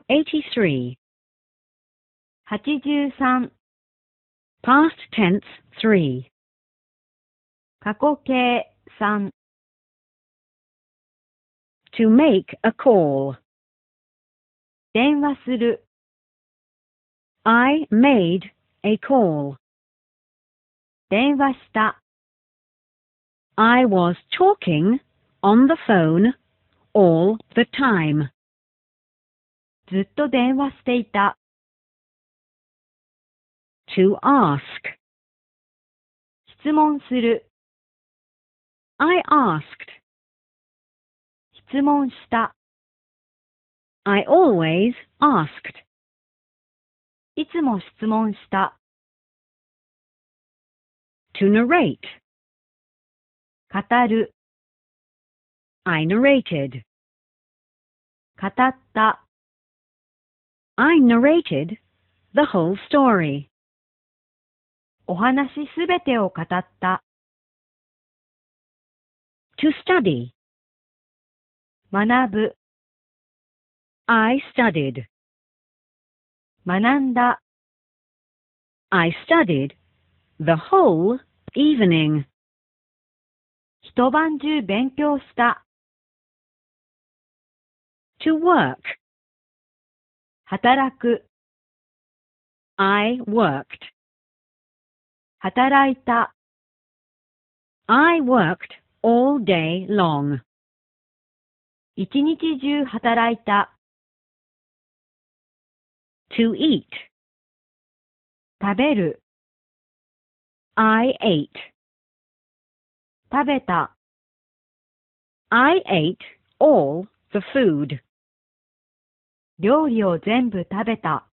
83. 83 Past tense 3. 過去形3 To make a call. 電話する I made a call. 電話した I was talking on the phone all the time. ずっと電話していた To ask. 質問する I asked. 質問した I always asked. いつも質問した To narrate. 語る I narrated. 語った I narrated the whole story. お話すべてを語った To study. 学ぶ I studied. 学んだ I studied the whole evening. 一晩中勉強した To work. 働く I worked. 働いた I worked all day long. 一日中働いた To eat. 食べる I ate. 食べた I ate all the food. 料理を全部食べた